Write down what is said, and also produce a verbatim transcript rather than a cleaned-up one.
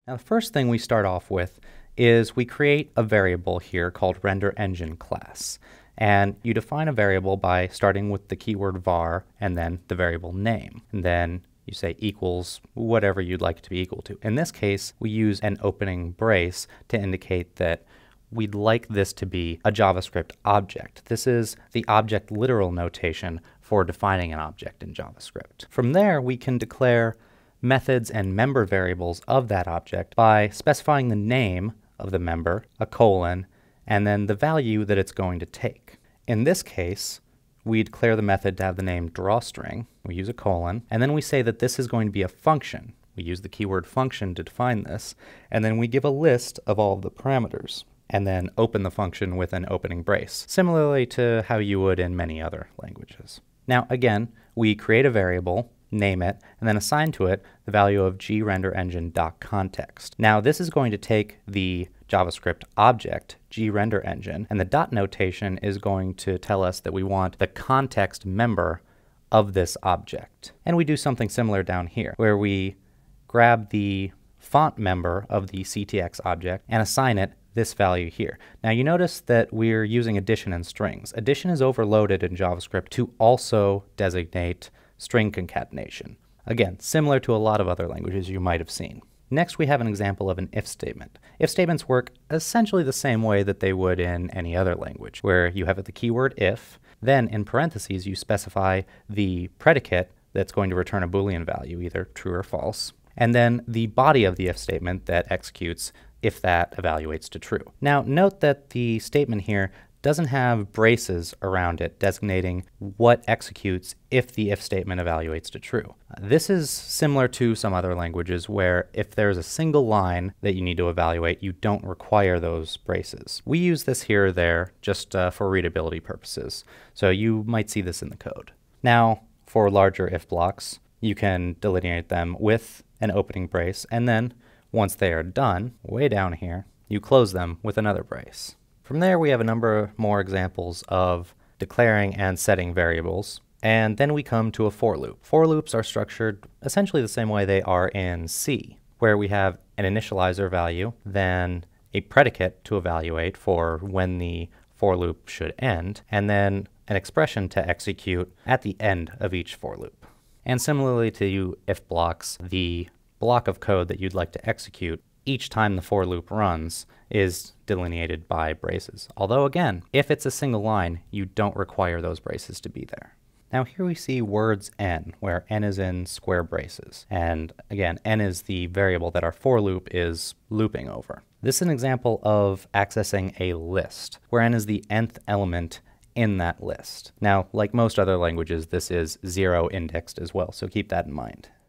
Now the first thing we start off with is we create a variable here called renderEngine class. And you define a variable by starting with the keyword var and then the variable name. And then you say equals whatever you'd like it to be equal to. In this case, we use an opening brace to indicate that we'd like this to be a JavaScript object. This is the object literal notation for defining an object in JavaScript. From there, we can declare methods and member variables of that object by specifying the name of the member, a colon, and then the value that it's going to take. In this case, we declare the method to have the name drawString, we use a colon, and then we say that this is going to be a function. We use the keyword function to define this, and then we give a list of all of the parameters, and then open the function with an opening brace, similarly to how you would in many other languages. Now again, we create a variable, name it, and then assign to it the value of gRenderEngine.context. Now this is going to take the JavaScript object, gRenderEngine, and the dot notation is going to tell us that we want the context member of this object. And we do something similar down here, where we grab the font member of the C T X object and assign it this value here. Now you notice that we're using addition and strings. Addition is overloaded in JavaScript to also designate string concatenation. Again, similar to a lot of other languages you might have seen. Next, we have an example of an if statement. If statements work essentially the same way that they would in any other language, where you have the keyword if, then in parentheses you specify the predicate that's going to return a Boolean value, either true or false, and then the body of the if statement that executes if that evaluates to true. Now note that the statement here doesn't have braces around it designating what executes if the if statement evaluates to true. Uh, this is similar to some other languages where if there's a single line that you need to evaluate, you don't require those braces. We use this here or there just uh, for readability purposes, so you might see this in the code. Now, for larger if blocks, you can delineate them with an opening brace, and then once they are done, way down here, you close them with another brace. From there, we have a number more examples of declaring and setting variables, and then we come to a for loop. For loops are structured essentially the same way they are in C, where we have an initializer value, then a predicate to evaluate for when the for loop should end, and then an expression to execute at the end of each for loop. And similarly to if blocks, the block of code that you'd like to execute each time the for loop runs is delineated by braces. Although again, if it's a single line, you don't require those braces to be there. Now here we see words n, where n is in square braces. And again, n is the variable that our for loop is looping over. This is an example of accessing a list, where n is the nth element in that list. Now, like most other languages, this is zero indexed as well, so keep that in mind.